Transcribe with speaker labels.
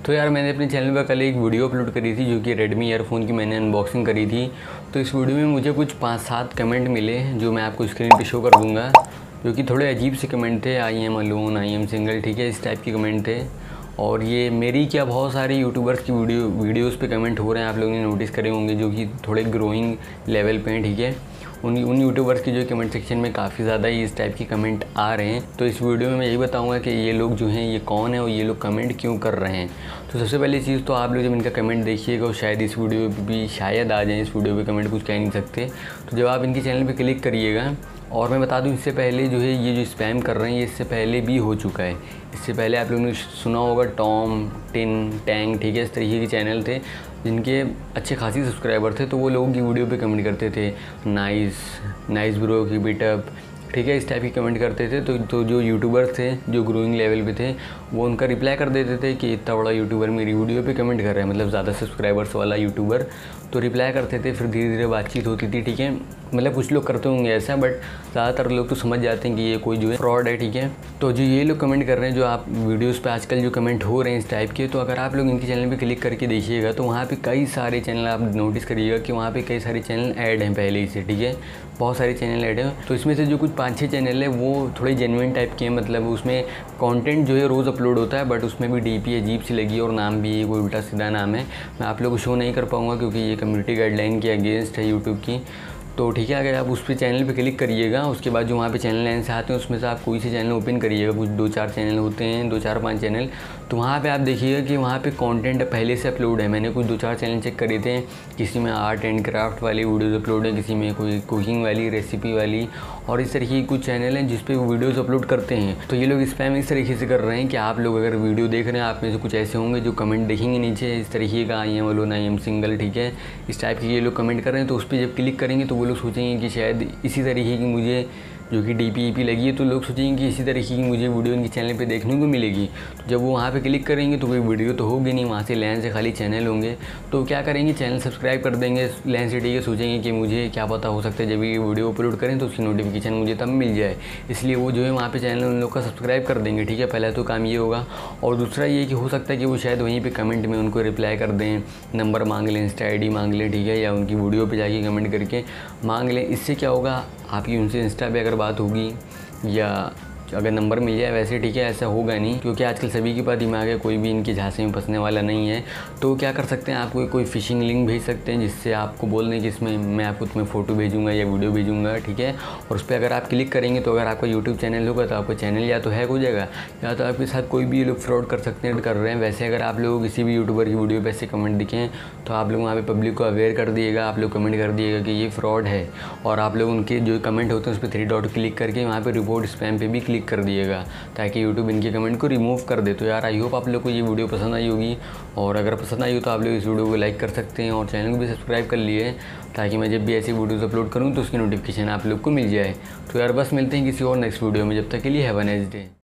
Speaker 1: तो यार मैंने अपने चैनल पर कल एक वीडियो अपलोड करी थी जो कि रेडमी ईयरफ़ोन की मैंने अनबॉक्सिंग करी थी। तो इस वीडियो में मुझे कुछ 5-7 कमेंट मिले जो मैं आपको स्क्रीन पे शो कर दूंगा, जो कि थोड़े अजीब से कमेंट थे। I am alone, I am single, ठीक है, इस टाइप के कमेंट थे। और ये मेरी क्या बहुत सारे यूट्यूबर्स की वीडियोज़ पे कमेंट हो रहे हैं, आप लोगों ने नोटिस करे होंगे, जो कि थोड़े ग्रोइंग लेवल पे हैं, ठीक है। उन यूट्यूबर्स की जो कमेंट सेक्शन में काफ़ी ज़्यादा ही इस टाइप की कमेंट आ रहे हैं। तो इस वीडियो में मैं यही बताऊंगा कि ये लोग जो हैं ये कौन है और ये लोग कमेंट क्यों कर रहे हैं। तो सबसे पहली चीज़ तो आप लोग जब इनका कमेंट देखिएगा और शायद इस वीडियो पे भी शायद आ जाए, इस वीडियो पे कमेंट कुछ कह नहीं सकते। तो जब आप इनके चैनल पे क्लिक करिएगा, और मैं बता दूं इससे पहले जो है ये जो स्पैम कर रहे हैं ये इससे पहले भी हो चुका है। इससे पहले आप लोगों ने सुना होगा टॉम टिन टैंग, ठीक है, इस तरीके के चैनल थे जिनके अच्छे खासी सब्सक्राइबर थे। तो वो लोगों की वीडियो पे कमेंट करते थे नाइस ब्रो की बिटअप, ठीक है, इस टाइप की कमेंट करते थे। तो जो यूट्यूबर्स थे जो ग्रोइंग लेवल पे थे वो उनका रिप्लाई कर देते थे कि इतना बड़ा यूट्यूबर मेरी वीडियो पे कमेंट कर रहा है, मतलब ज़्यादा सब्सक्राइबर्स वाला यूट्यूबर। तो रिप्लाई करते थे, फिर धीरे धीरे बातचीत होती थी, ठीक है। मतलब कुछ लोग करते होंगे ऐसा, बट ज़्यादातर लोग तो समझ जाते हैं कि ये कोई जो है फ्रॉड है, ठीक है। तो जो ये लोग कमेंट कर रहे हैं, जो आप वीडियोस पे आजकल जो कमेंट हो रहे हैं इस टाइप के, तो अगर आप लोग इनके चैनल पे क्लिक करके देखिएगा तो वहाँ पे कई सारे चैनल आप नोटिस करिएगा कि वहाँ पे कई सारे चैनल ऐड हैं पहले ही से, ठीक है, बहुत सारे चैनल ऐड हैं। तो इसमें से जो कुछ 5-6 चैनल है वो थोड़े जेन्युइन टाइप के हैं, मतलब उसमें कंटेंट जो है रोज़ अपलोड होता है, बट उसमें भी डीपी अजीब सी लगी है और नाम भी कोई उल्टा सीधा नाम है। मैं आप लोगों को शो नहीं कर पाऊँगा क्योंकि ये कम्युनिटी गाइडलाइन के अगेंस्ट है यूट्यूब की। तो ठीक है, अगर आप उस पर चैनल पे क्लिक करिएगा, उसके बाद जो वहाँ पे चैनल लाइन से आते हैं उसमें से आप कोई से चैनल ओपन करिएगा। कुछ 2-4 चैनल होते हैं, 2-4-5 चैनल। तो वहाँ पे आप देखिएगा कि वहाँ पे कंटेंट पहले से अपलोड है। मैंने कुछ 2-4 चैनल चेक करे थे, किसी में आर्ट एंड क्राफ्ट वाली वीडियोज़ अपलोड है, किसी में कोई कुकिंग वाली, रेसिपी वाली, और इस तरीके की कुछ चैनल हैं जिस पे वो वीडियोज़ अपलोड करते हैं। तो ये लोग स्पैम इस तरीके से कर रहे हैं कि आप लोग अगर वीडियो देख रहे हैं, आप में से कुछ ऐसे होंगे जो कमेंट देखेंगे नीचे इस तरीके का, I am alone, I am single, ठीक है, इस टाइप के ये लोग कमेंट कर रहे हैं। तो उस पर जब क्लिक करेंगे तो वो लोग सोचेंगे कि शायद इसी तरीके की मुझे जो कि डीपी लगी है, तो लोग सोचेंगे कि इसी तरीके की मुझे वीडियो इनके चैनल पे देखने को मिलेगी। तो जब वो वहाँ पे क्लिक करेंगे तो कोई वीडियो तो होगी नहीं, वहाँ से लाइन से खाली चैनल होंगे। तो क्या करेंगे, चैनल सब्सक्राइब कर देंगे लाइन से, ठीक है। सोचेंगे कि मुझे क्या पता, हो सकता है जब ये वीडियो अपलोड करें तो उसकी नोटिफिकेशन मुझे तब मिल जाए, इसलिए वो जो है वहाँ पर चैनल उन लोग का सब्सक्राइब कर देंगे, ठीक है। पहला तो काम ये होगा। और दूसरा ये कि हो सकता है कि वो शायद वहीं पर कमेंट में उनको रिप्लाई कर दें, नंबर मांग लें, इंस्टा ID मांग लें, ठीक है, या उनकी वीडियो पर जाके कमेंट करके मांग लें। इससे क्या होगा, आपकी उनसे इंस्टा पे अगर बात होगी या अगर नंबर मिल जाए, वैसे ठीक है, ऐसा होगा नहीं क्योंकि आजकल सभी के पास दिमाग है, कोई भी इनके झांसे में फंसने वाला नहीं है। तो क्या कर सकते हैं, आपको कोई फ़िशिंग लिंक भेज सकते हैं जिससे आपको बोल दें कि इसमें मैं आपको तुम्हें फ़ोटो भेजूँगा या वीडियो भेजूँगा, ठीक है। और उस पर अगर आप क्लिक करेंगे तो अगर आपका यूट्यूब चैनल होगा तो आपका चैनल या तो हैक हो जाएगा या तो आपके साथ कोई भी ये लोग फ्रॉड कर सकते हैं, कर रहे हैं। वैसे अगर आप लोग किसी भी यूट्यूबर की वीडियो पर ऐसे कमेंट दिखें तो आप लोग वहाँ पर पब्लिक को अवेयर कर दिएगा, आप लोग कमेंट कर दिएगा कि ये फ्रॉड है, और आप लोग उनके जो कमेंट होते हैं उस पर 3 डॉट क्लिक करके वहाँ पर रिपोर्ट स्पैम पे भी क्लिक कर दिएगा ताकि यूट्यूब इनके कमेंट को रिमूव कर दे। तो यार आई होप आप लोग को ये वीडियो पसंद आई होगी, और अगर पसंद आई हो तो आप लोग इस वीडियो को लाइक कर सकते हैं और चैनल को भी सब्सक्राइब कर लिए ताकि मैं जब भी ऐसी वीडियोस अपलोड करूँ तो उसकी नोटिफिकेशन आप लोग को मिल जाए। तो यार बस मिलते हैं किसी और नेक्स्ट वीडियो में, जब तक के लिए हैव अ नाइस डे।